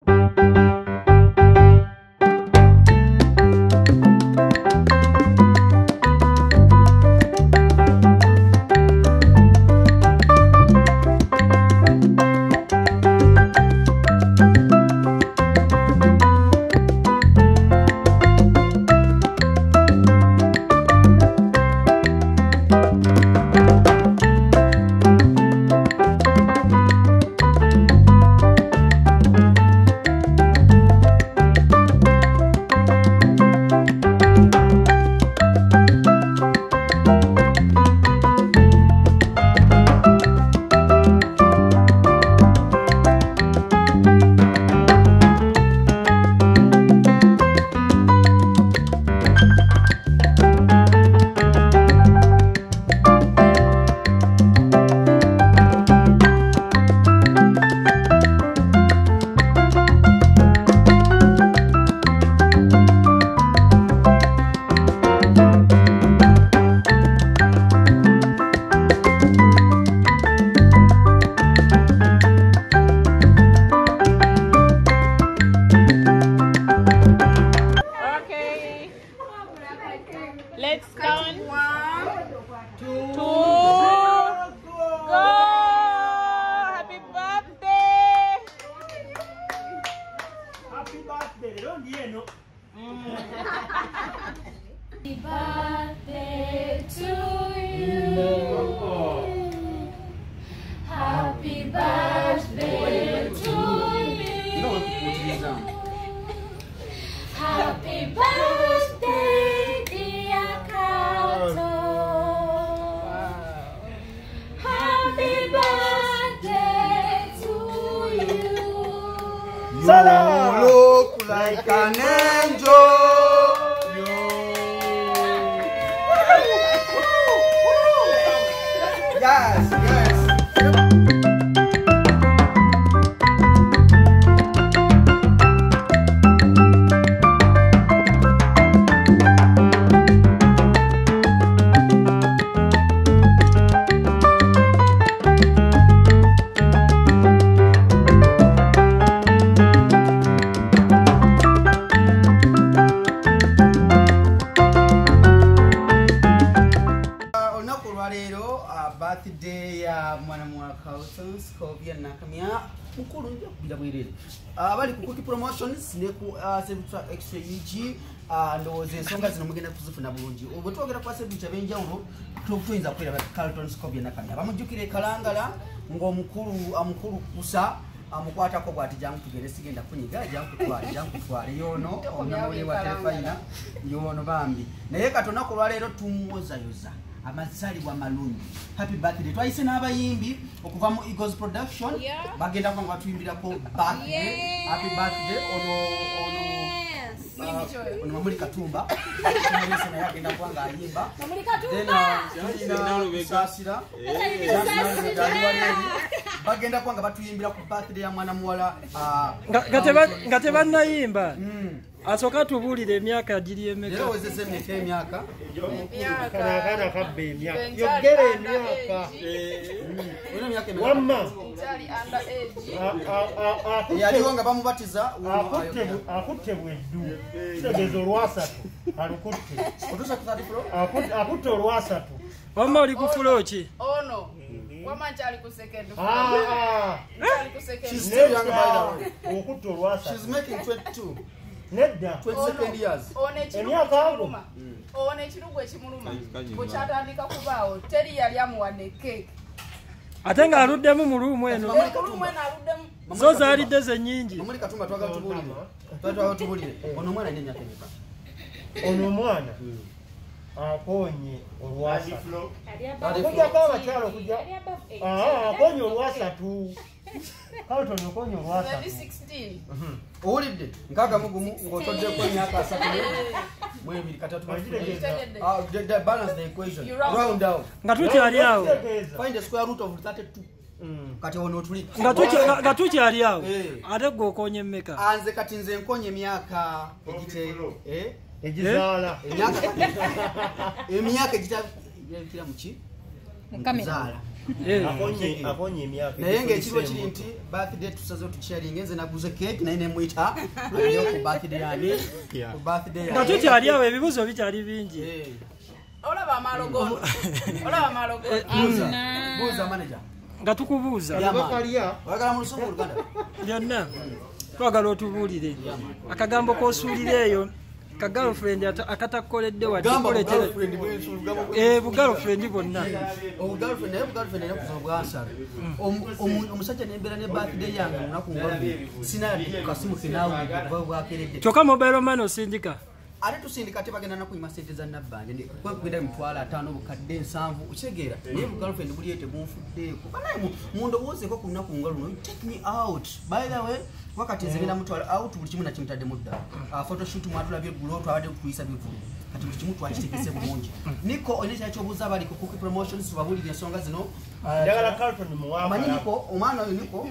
Let's count. 1, 2, 2, go! Happy birthday! Happy birthday. Don't you know? Happy birthday to you. Happy birthday to you. Happy birthday, dear Kato. Happy birthday to you. You look like an angel. Yes, yes. Birthday ya mwana mwaka Scovia nakamia mukuru ndio bila bwirere bali kukuki promotions ne ku Sebutra Extra UG ndoze ensonga zino mugenda kuzifuna bulungi ubwo twogera kwa Sebutra benjawulo tuyinza kwera Carlton Scovia nakamia bamujukire kalangala ng'omukuru kusa amukwata ko bwati jangu tugere sigenda kunyiga jangu twale yono omnawe wa telefina yono bambi naye katona ko lwalero tumuoza yoza amazali wa malungi. Happy birthday. Twaise n'abayimbi okuva mu Eagles Production bagenda kwa batuyimbira ko birthday. Happy birthday ono Mamuli Katumba. Tumulisa naye agenda kwanga ayimba. Mamuli Katumba. Then Sasira. Bagenda kwanga batuyimbira ku birthday ya mwana muwala ngateba nayimba. Asoka tubulire emyaka giri emeka. Lero wezese emyaka. Kana kabbe emyaka. Yogere emyaka. Wino emyaka emeka. Wamma. Jali under age. Yali wanga bamubatiza akutte bweddu. Kitegeeza olwasatu. Alukutte. Otusa ku 3 floor. Akutte olwasatu. Wamma oli ku floor ki? Ono. Wama jali ku second floor. Jali ku second. She's still young by the way. Okutte olwasatu. She's making 22. Nedda 22nd years. Emyaka ago. Ono ekirugu ekimuluma. Bukyatandika kubaawo teri yali amuwadde cake. Ate nga aluddemu mu luumu eno. Mulumu eno aluddemu. So zaalidde ze nnyingi. Mamuli Katumba twagala tubulire. Twagala tubulire. Ono mwana nnenya emyaka. Ono mwana akonye olwasatu. Kujja kwa kyalo kujja. Akonye olwasatu. Carlton okonye olwasatu. 16. Owulidde nkaga mugumu ng'otodde ku emyaka 3 mwebiri katatu the balance the equation round out Nga tukyali awo. find the square root of 32 kati ono otuli Nga tukyali awo. Ate gwe okonye mmeka. anze kati nze nkonye emyaka egite egizaala emyaka egitira muki mukamera akonye emyaka naye ng'ekiriwo kiri nti birthday tusaze otukyeringa nze naguze cake naye nemuyita aliyo ku birthday yani ku birthday nga tukyali awo ebibuzo bikyali bingi olaba amalogo buuza manager nga tukubuuza oyagala mu lusungu oluganda byonna twagala otubuulire akagambo k'osuulira eyo ka girlfriend akatakoledde bugirlfriend bonna omusajja nembeera ne birthday yange lunaku sinakasimu kenawubwakeredde kyokka mobile money osindika ate tusindika te bagenda nakuyima sente za nabbanja kwegenda emitwalo 5 obukadde 7 ukitegeera naye bugirlfriend buli ete bunfuddeeko banaye mundowoozeeko ku lunaku nga luno take me out by the way wakati nze ngenda mutwala out buli kimu nakimutadde mudda photoshoot mwatulabye eggulo twabadde kuyisa bivulu kati buli kimu twakitegese bulungi niko oyina kyali kyobuuza abali ku Cookie Promotions tubabuulira ensonga zino manyi niko omwana oyo niko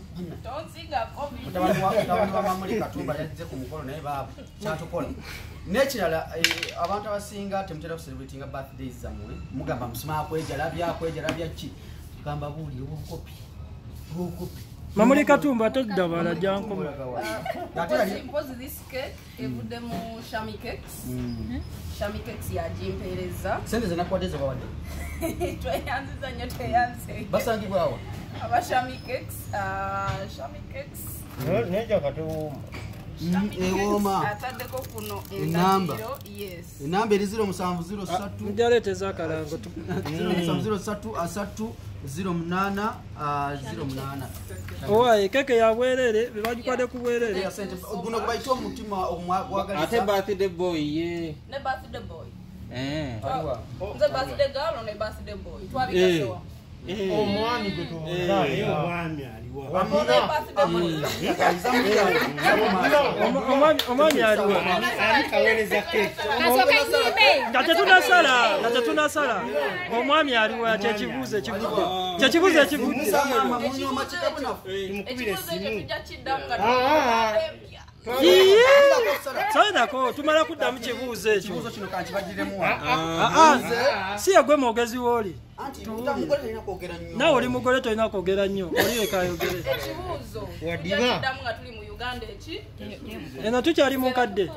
mutabani wa Mamuli Katumba yazze ku mukolo naye baabo kyatukola n'ekirala abantu abasinga temutera kucelebratinga birthdays zammwe mugamba musima akwejalabya ki gamba buulire obukopi Mamuli Katumba todabala janko mpozi this cake evudde mu Shami Cakes Shami Cakes yagimpeereza sente zenakuwadde zebawadde tweyanziza nnyo tweyanze basangibwawa aba Shami Cakes neja katewuma ewooma ataddeko kuno enamba eri 0703 njaleeteza akalango 0703 owaye keke ya bwerere bebagikwade ku bwerere guno gubayita omutima ate birthday boy ye ne birthday boy nze birthday girl ne birthday boy twabigasewa omwami omwami aliwa nga tetunasala omwami aliwa kyekibuuzo ekivudde sainako tumala kuddamu kibuuzo ekyo si yegwe mwogezi wooli nawe oli mugole tolina kwogera nnyo oliyekayogere eno tukyali mukadde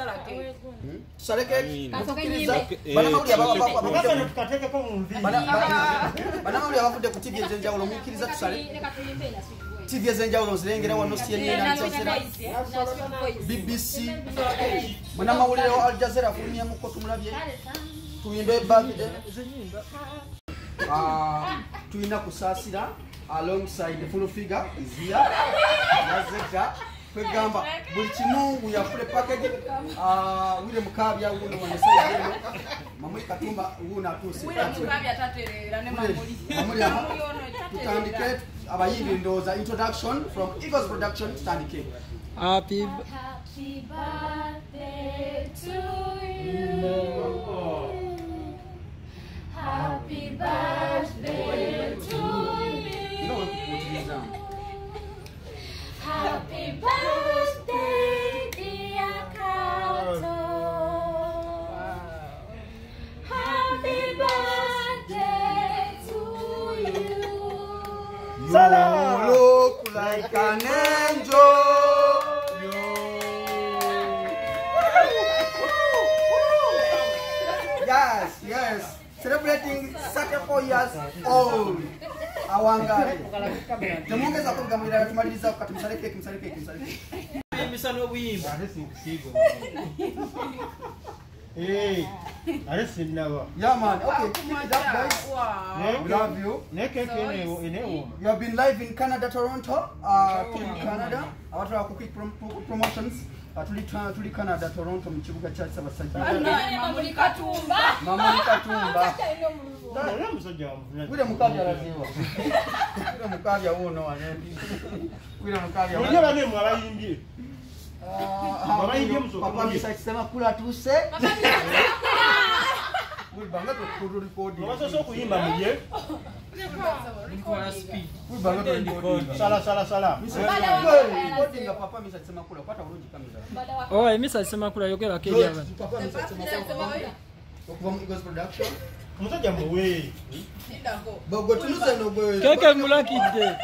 banamawuli abavudde ku TV ez'enjawulo mukkiriza tusale TV ez'enjawulo nzirengera wano CNN, BBC banamawulire wa Al Jazeera fulumyemuko tumulabye tuyimbe birthday tulina kusaasira alongside full figure izia yazeta kwegamba buli kimu yafule package wile mukabya wuno wanesayeno Mamuli Katumba wuno atuse wile mukabya taterera ne Mamuli tutandike abayimbi ndoza introduction from Eagles Production tutandike happy birthday to you. Happy birthday to you. Happy birthday, dear Kato. Happy birthday to you. You look like an angel. Yes. Celebrating 34 years old. Awangari. Temongeza kugamira tumaliriza wakati msaleke. Misano buyimba Nawa. Yeah man, okay, keep it up guys. We love you. You have been live in Canada, Toronto, in Canada. Our Cookie Promotions. Tuli Canada, Toronto, mchibuga cha Sabasajja. Mamuli Katumba. Wile mukabya laziwa. Wile mukabya uno wanendi. Wile mukabya. Wile wane mwalayimbi. Papa misakisema kula tuse. Wile banga to record. Waso kuyimba muje. Sala. Recording papa misakisema kula pata uruji kamera. Oh, misakisema kula yogera keja bana. Papa misakisema kula. Okuva mu Eagles Production. Musajja muwe. Bogo tunuze no gwe. Keke mulakidde.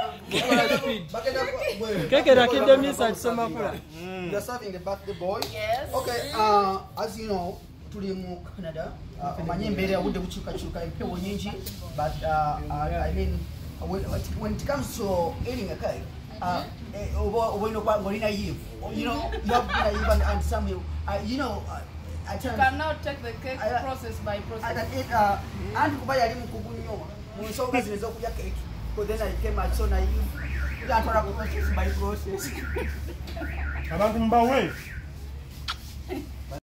Keke rakidde misa kisoma kula. You are serving the birthday boy. Yes. Okay, as you know, tuli mu Canada. Omanye mbere obudde bukyukakyuka empewo nyingi, but I mean when it comes to eating a cake, you know, you have to even and some you know, I cannot take the cake process by process. I can eat and kuba yali mukugunyo mu nsonga zino z'okulya cake, but then I came out so naive. You can't process by process. Abantu mbawe.